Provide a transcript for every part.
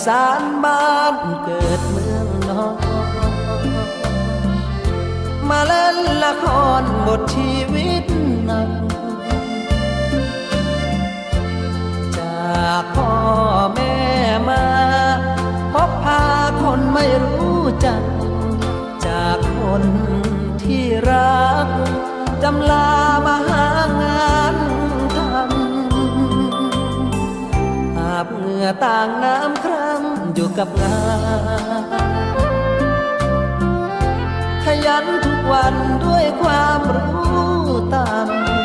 สานบ้านเกิดเมืองนอนมาเล่นละครบทชีวิตหนักจากพ่อแม่มาพบพาคนไม่รู้จักจากคนที่รักจำลามาหางานทำอาบเหงื่อต่างน้ำครั่งอยู่กับงานขยันทุกวันด้วยความรู้ตาม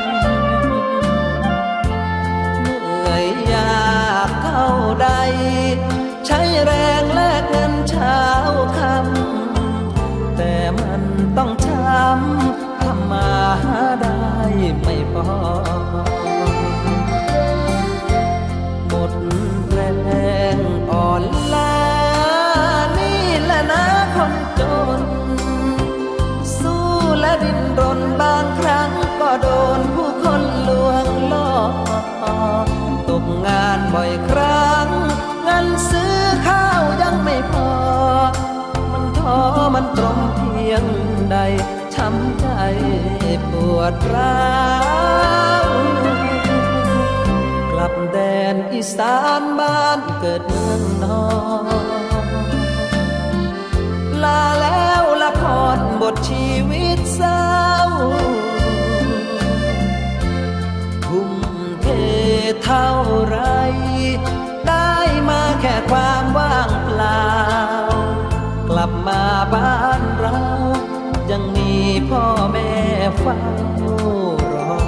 เหนื่อยยากเท่าใดใช้แรงแลกเงินเช้าค่ำแต่มันต้องช้ำทำมาหาได้ไม่พอหมดแรงอ่อนล้านี่แหละนะคนจนสู้และดิ้นรนบางครั้งก็โดนผู้คนลวงล่อตกงานบ่อยครั้งเงินซื้อข้าวยังไม่พอมันท้อมันตรมเพียงใดช้ำใจปวดร้าวกลับแดนอีสานบ้านเกิดเมืองนอนลาแล้วละครบทชีวิตเศร้าทุ่มเทเท่าไรได้มาแค่ความว่างเปล่ากลับมาบ้านเรายังมีพ่อแม่เฝ้ารอ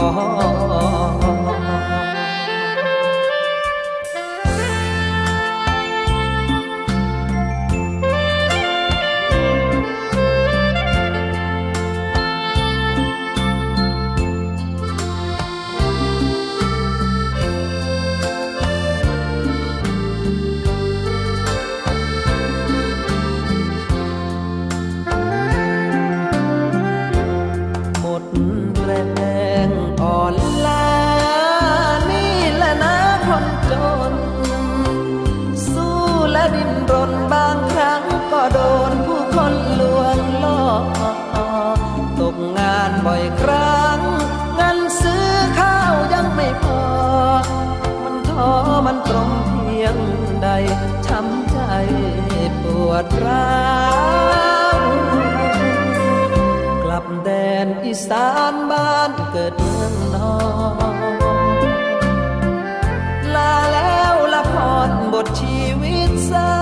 ดิ้นรนบางครั้งก็โดนผู้คนลวงล่อตกงานบ่อยครั้งเงินซื้อข้าวยังไม่พอมันท้อมันตรมเพียงใดช้ำใจปวดร้าวกลับแดนอีสานบ้านเกิดเมืองนอนลาแล้วละครบทชีวิตเศร้า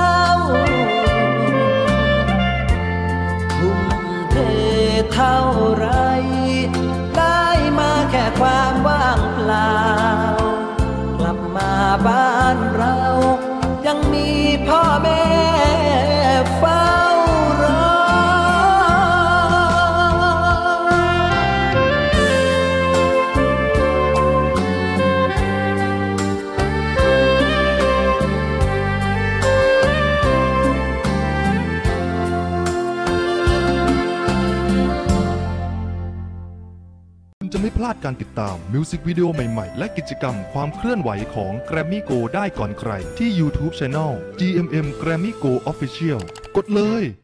ทุ่มเทเท่าไรได้มาแค่ความว่างเปล่ากลับมาบ้านเรายังมีพ่อแม่เฝ้ารอจะไม่พลาดการติดตามมิวสิกวิดีโอใหม่ๆและกิจกรรมความเคลื่อนไหวของ Grammy Go ได้ก่อนใครที่ YouTube Channel GMM Grammy Go Official กดเลย